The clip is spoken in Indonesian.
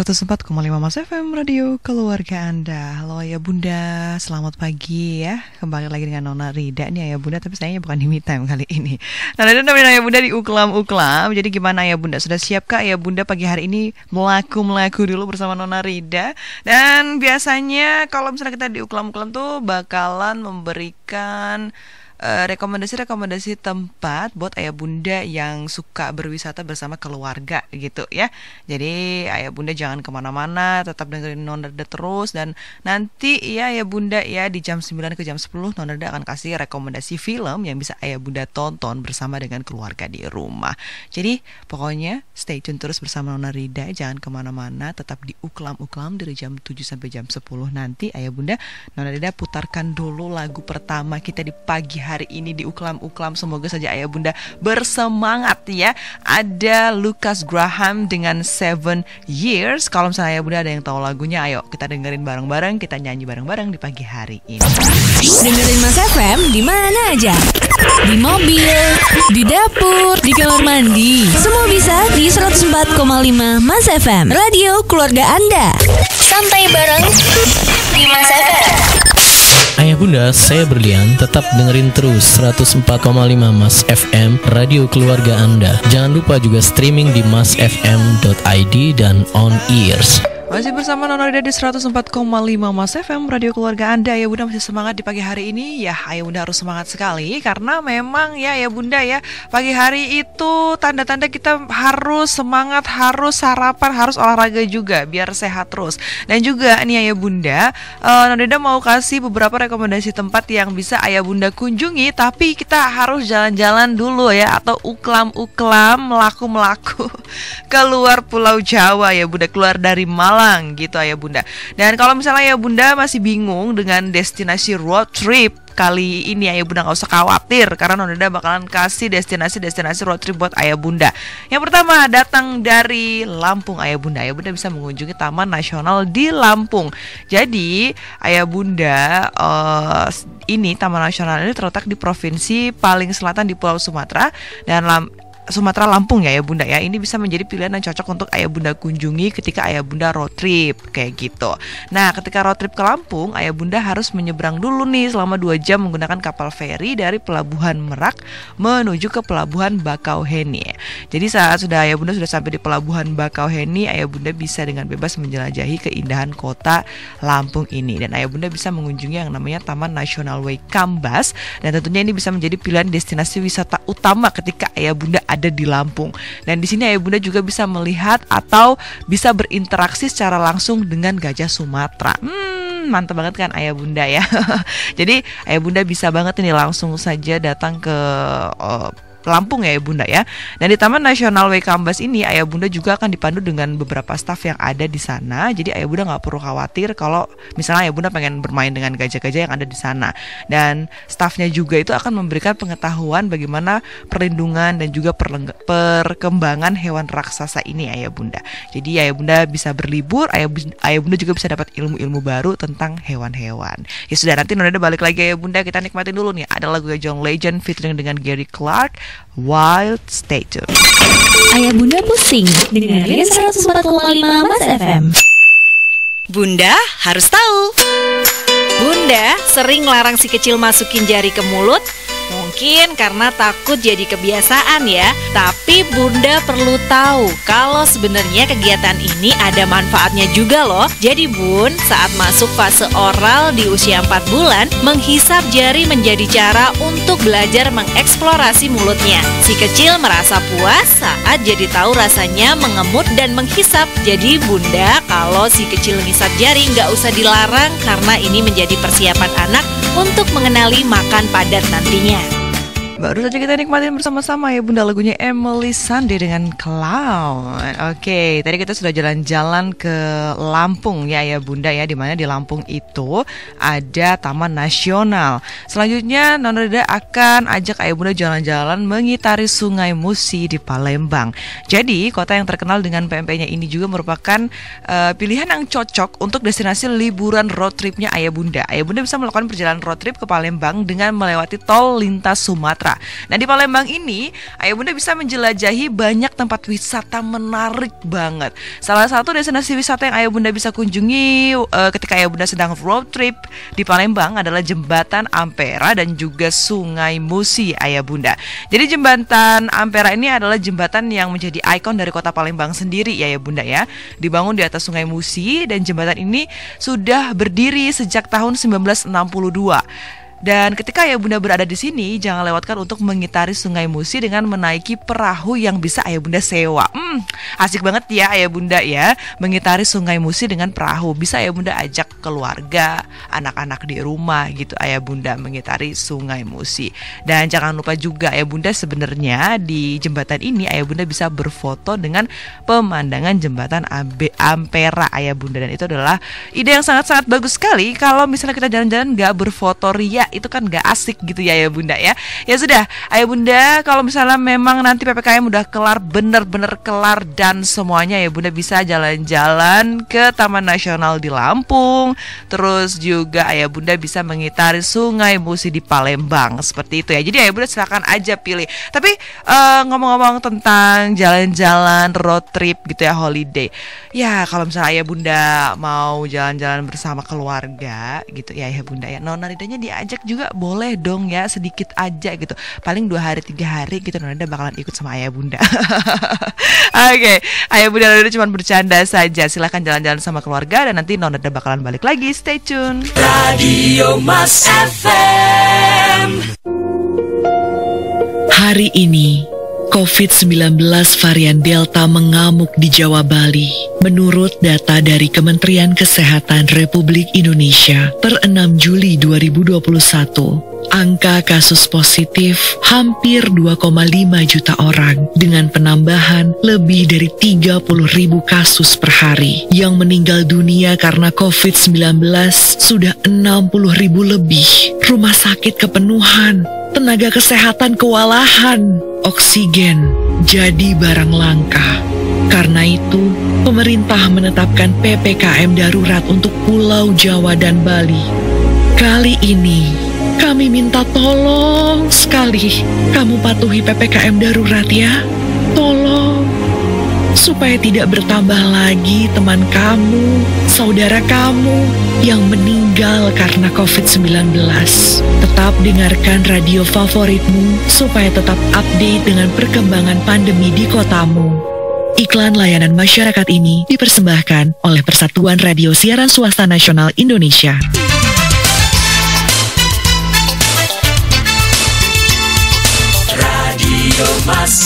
104,5 Mas FM Radio Keluarga Anda. Halo Ayah Bunda, selamat pagi ya. Kembali lagi dengan Nona Rida nih Ayah Bunda, tapi sayangnya bukan di Me Time kali ini. Nona Rida nemenin Ayah Bunda di Uklam-Uklam. Jadi gimana Ayah Bunda? Sudah siapkah Ayah Bunda pagi hari ini melaku dulu bersama Nona Rida? Dan biasanya kalau misalnya kita di Uklam-Uklam tuh bakalan memberikan rekomendasi-rekomendasi tempat buat Ayah Bunda yang suka berwisata bersama keluarga gitu ya. Jadi Ayah Bunda jangan kemana-mana, tetap dengerin Nona Rida terus. Dan nanti ya Ayah Bunda ya di jam 9 ke jam 10 Nona Rida akan kasih rekomendasi film yang bisa Ayah Bunda tonton bersama dengan keluarga di rumah. Jadi pokoknya stay tune terus bersama Nona Rida, jangan kemana-mana, tetap di Uklam-Uklam dari jam 7 sampai jam 10 nanti Ayah Bunda. Nona Rida putarkan dulu lagu pertama kita di pagi hari ini di Uklam-Uklam. Semoga saja Ayah Bunda bersemangat ya. Ada Lucas Graham dengan 7 Years. Kalau misalnya Ayah Bunda ada yang tahu lagunya, ayo kita dengerin bareng-bareng, kita nyanyi bareng-bareng di pagi hari ini. Dengerin Mas FM di mana aja. Di mobil, di dapur, di kamar mandi. Semua bisa di 104,5 Mas FM. Radio keluarga Anda. Santai bareng di Mas FM. Ayah Bunda, saya Berlian, tetap dengerin terus 104,5 Mas FM, radio keluarga Anda. Jangan lupa juga streaming di masfm.id dan on ears. Masih bersama Nona Rida di 104,5 Mas FM, radio keluarga Anda. Ayah Bunda masih semangat di pagi hari ini. Ya, Ayah Bunda harus semangat sekali karena memang ya Ayah Bunda ya, pagi hari itu tanda-tanda kita harus semangat, harus sarapan, harus olahraga juga biar sehat terus. Dan juga nih Ayah Bunda, Nona Rida mau kasih beberapa rekomendasi tempat yang bisa Ayah Bunda kunjungi, tapi kita harus jalan-jalan dulu ya, atau uklam-uklam, melaku-melaku keluar Pulau Jawa ya Bunda, keluar dari Malang gitu Ayah Bunda. Dan kalau misalnya Ayah Bunda masih bingung dengan destinasi road trip kali ini, Ayah Bunda gak usah khawatir karena Nona Rida bakalan kasih destinasi road trip buat Ayah Bunda. Yang pertama datang dari Lampung Ayah Bunda. Ayah Bunda bisa mengunjungi Taman Nasional di Lampung. Jadi Ayah Bunda ini Taman Nasional ini terletak di provinsi paling selatan di Pulau Sumatera dan Sumatera Lampung ya Ayah Bunda ya. Ini bisa menjadi pilihan yang cocok untuk Ayah Bunda kunjungi ketika Ayah Bunda road trip kayak gitu. Nah, ketika road trip ke Lampung, Ayah Bunda harus menyeberang dulu nih selama 2 jam menggunakan kapal feri dari Pelabuhan Merak menuju ke Pelabuhan Bakauheni. Jadi saat Ayah Bunda sudah sampai di Pelabuhan Bakauheni, Ayah Bunda bisa dengan bebas menjelajahi keindahan kota Lampung ini. Dan Ayah Bunda bisa mengunjungi yang namanya Taman Nasional Waikambas. Dan tentunya ini bisa menjadi pilihan destinasi wisata utama ketika Ayah Bunda ada di Lampung. Dan di sini Ayah Bunda juga bisa melihat atau bisa berinteraksi secara langsung dengan gajah Sumatera. Mantap banget kan Ayah Bunda ya. Jadi Ayah Bunda bisa banget ini langsung saja datang ke Lampung ya Ayah Bunda ya. Dan di Taman Nasional Waikambas ini Ayah Bunda juga akan dipandu dengan beberapa staf yang ada di sana. Jadi Ayah Bunda nggak perlu khawatir kalau misalnya Ayah Bunda pengen bermain dengan gajah-gajah yang ada di sana. Dan stafnya juga itu akan memberikan pengetahuan bagaimana perlindungan dan juga perkembangan hewan raksasa ini Ayah Bunda. Jadi Ayah Bunda bisa berlibur, Ayah Bunda juga bisa dapat ilmu-ilmu baru tentang hewan-hewan. Ya sudah, nanti Nona Rida balik lagi Ayah Bunda, kita nikmatin dulu nih. Ada lagu John Legend featuring dengan Gary Clark, Wild. Stay tuned. Ayah Bunda pusing dengerin 104,5 Mas FM. Bunda harus tahu. Bunda sering larang si kecil masukin jari ke mulut. Mungkin karena takut jadi kebiasaan ya. Tapi Bunda perlu tahu kalau sebenarnya kegiatan ini ada manfaatnya juga loh. Jadi Bun, saat masuk fase oral di usia 4 bulan, menghisap jari menjadi cara untuk belajar mengeksplorasi mulutnya. Si kecil merasa puas saat jadi tahu rasanya mengemut dan menghisap. Jadi Bunda, kalau si kecil ngisap jari nggak usah dilarang karena ini menjadi persiapan anak untuk mengenali makan padat nantinya. Baru saja kita nikmatin bersama-sama ya Bunda lagunya Emily Sandé dengan Clown. Oke, tadi kita sudah jalan-jalan ke Lampung ya Bunda ya, dimana di Lampung itu ada Taman Nasional. Selanjutnya Nona Rida akan ajak Ayah Bunda jalan-jalan mengitari Sungai Musi di Palembang. Jadi kota yang terkenal dengan PMP-nya ini juga merupakan pilihan yang cocok untuk destinasi liburan road tripnya Ayah Bunda. Ayah Bunda bisa melakukan perjalanan road trip ke Palembang dengan melewati tol lintas Sumatera. Ampera. Nah di Palembang ini Ayah Bunda bisa menjelajahi banyak tempat wisata menarik banget. Salah satu destinasi wisata yang Ayah Bunda bisa kunjungi ketika Ayah Bunda sedang road trip di Palembang adalah Jembatan Ampera dan juga Sungai Musi Ayah Bunda. Jadi Jembatan Ampera ini adalah jembatan yang menjadi ikon dari kota Palembang sendiri ya Ayah Bunda ya. Dibangun di atas Sungai Musi dan jembatan ini sudah berdiri sejak tahun 1962. Dan ketika Ayah Bunda berada di sini, jangan lewatkan untuk mengitari Sungai Musi dengan menaiki perahu yang bisa Ayah Bunda sewa. Asik banget ya Ayah Bunda ya, mengitari Sungai Musi dengan perahu. Bisa Ayah Bunda ajak keluarga, anak-anak di rumah gitu Ayah Bunda mengitari Sungai Musi. Dan jangan lupa juga Ayah Bunda sebenarnya di jembatan ini Ayah Bunda bisa berfoto dengan pemandangan Jembatan Ampera Ayah Bunda. Dan itu adalah ide yang sangat-sangat bagus sekali kalau misalnya kita jalan-jalan gak berfoto ria, itu kan gak asik gitu ya Ayah Bunda ya. Ya sudah Ayah Bunda, kalau misalnya memang nanti PPKM udah kelar, bener-bener kelar dan semuanya, Ayah Bunda bisa jalan-jalan ke Taman Nasional di Lampung. Terus juga Ayah Bunda bisa mengitari Sungai Musi di Palembang. Seperti itu ya. Jadi Ayah Bunda silakan aja pilih. Tapi ngomong-ngomong tentang jalan-jalan road trip gitu ya, holiday. Ya kalau misalnya Ayah Bunda mau jalan-jalan bersama keluarga gitu ya Ayah Bunda ya, Nona Ridanya diajak juga boleh dong ya, sedikit aja gitu, paling 2 hari 3 hari gitu, Nona Rida bakalan ikut sama Ayah Bunda. Oke, Ayah Bunda Nona Rida cuma bercanda saja. Silahkan jalan-jalan sama keluarga dan nanti Nona Rida bakalan balik lagi. Stay tune. Radio Mas FM. Hari ini COVID-19 varian Delta mengamuk di Jawa Bali. Menurut data dari Kementerian Kesehatan Republik Indonesia per 6 Juli 2021, angka kasus positif hampir 2,5 juta orang dengan penambahan lebih dari 30.000 kasus per hari. Yang meninggal dunia karena COVID-19 sudah 60.000 lebih. Rumah sakit kepenuhan, tenaga kesehatan kewalahan, oksigen jadi barang langka. Karena itu, pemerintah menetapkan PPKM darurat untuk Pulau Jawa dan Bali. Kali ini, kami minta tolong sekali kamu patuhi PPKM darurat ya. Tolong, supaya tidak bertambah lagi teman kamu, saudara kamu yang meninggal karena COVID-19. Tetap dengarkan radio favoritmu supaya tetap update dengan perkembangan pandemi di kotamu. Iklan layanan masyarakat ini dipersembahkan oleh Persatuan Radio Siaran Swasta Nasional Indonesia. Radio Mas